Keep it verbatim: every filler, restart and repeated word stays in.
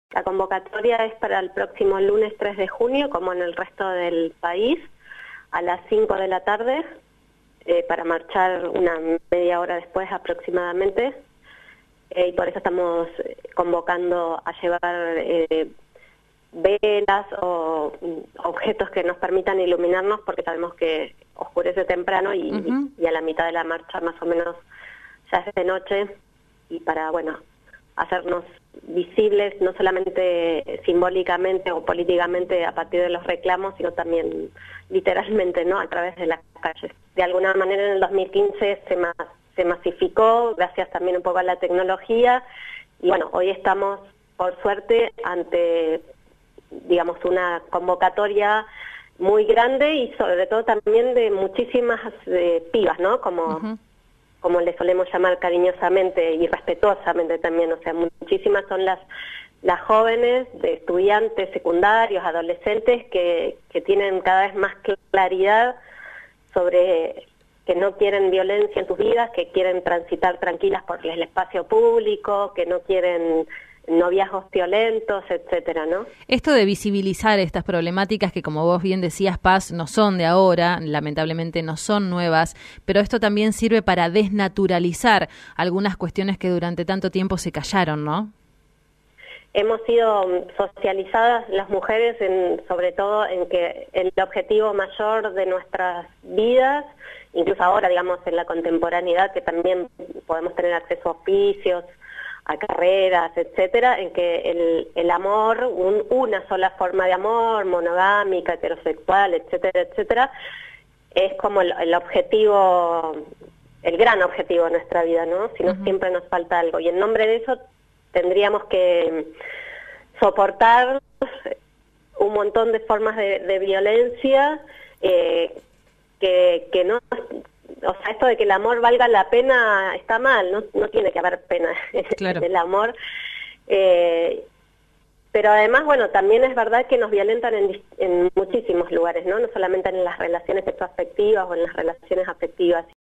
La convocatoria es para el próximo lunes tres de junio, como en el resto del país, a las cinco de la tarde, eh, para marchar una media hora después aproximadamente. Eh, y por eso estamos convocando a llevar eh, velas o objetos que nos permitan iluminarnos, porque sabemos que oscurece temprano y, uh-huh. y a la mitad de la marcha más o menos ya es de noche, y para, bueno, hacernos visibles, no solamente simbólicamente o políticamente a partir de los reclamos, sino también literalmente, ¿no?, a través de las calles. De alguna manera en el dos mil quince se, ma se masificó, gracias también un poco a la tecnología, y bueno, hoy estamos, por suerte, ante, digamos, una convocatoria muy grande y sobre todo también de muchísimas eh, pibas, ¿no?, como... Uh-huh. como le solemos llamar cariñosamente y respetuosamente también, o sea, muchísimas son las las jóvenes, de estudiantes secundarios, adolescentes, que, que tienen cada vez más claridad sobre que no quieren violencia en sus vidas, que quieren transitar tranquilas por el espacio público, que no quieren noviazgos violentos, etcétera, ¿no? Esto de visibilizar estas problemáticas que, como vos bien decías, Paz, no son de ahora, lamentablemente no son nuevas, pero esto también sirve para desnaturalizar algunas cuestiones que durante tanto tiempo se callaron, ¿no? Hemos sido socializadas las mujeres, en, sobre todo en que el objetivo mayor de nuestras vidas, incluso ahora, digamos, en la contemporaneidad, que también podemos tener acceso a oficios, a carreras, etcétera, en que el, el amor, un, una sola forma de amor, monogámica, heterosexual, etcétera, etcétera, es como el, el objetivo, el gran objetivo de nuestra vida, ¿no? Si no, uh-huh. siempre nos falta algo. Y en nombre de eso tendríamos que soportar un montón de formas de, de violencia eh, que, que no... O sea, esto de que el amor valga la pena está mal, no, no tiene que haber pena claro. del amor. Eh, pero además, bueno, también es verdad que nos violentan en, en muchísimos lugares, ¿no? No solamente en las relaciones sexoafectivas o en las relaciones afectivas.